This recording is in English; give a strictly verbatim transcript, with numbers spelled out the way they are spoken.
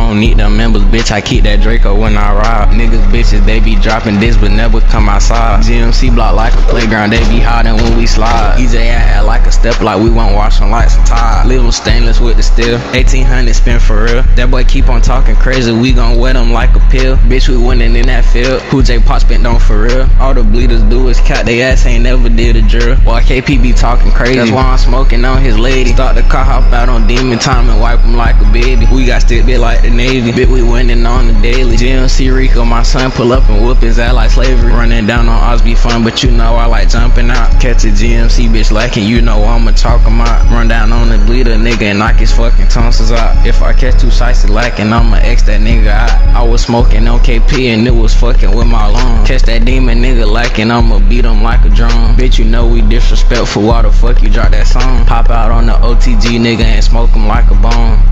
don't need them members, bitch, I keep that Draco when I ride. Niggas, bitches, they be dropping this but never come outside. G M C block like a playground, they be hiding when we slide. E J act like a step like we won't wash them like some tide. Little stainless with the steel, eighteen hundred spin for real. That boy keep on talking crazy, we gon' wet him like a pill. Bitch, we winning in that field. Who J Pop spent on for real? All the bleeders do is cat, they ass ain't never did a drill. Boy, K P be talking crazy, that's why I'm smoking on his lady. Start the car, hop out on demon time and wipe him like a baby. We got stick bit like the Navy, bitch, we winning on the daily. G M C Rico, my son, pull up and whoop his ass like slavery. Running down on Oz be fun, but you know I like jumping out. Catch a G M C bitch lacking, you know I'ma chalk him out. Run down on the bleeder, nigga, and knock his fucking tonsils out. If I catch two sides lacking, I'ma X that nigga out. I was smoking on K P and it was fucking with my lungs. Catch that demon nigga lacking, I'ma beat him like a drum. Bitch, you know we disrespectful, why the fuck you drop that song? Pop out on the O T G nigga and smoke him like a bone.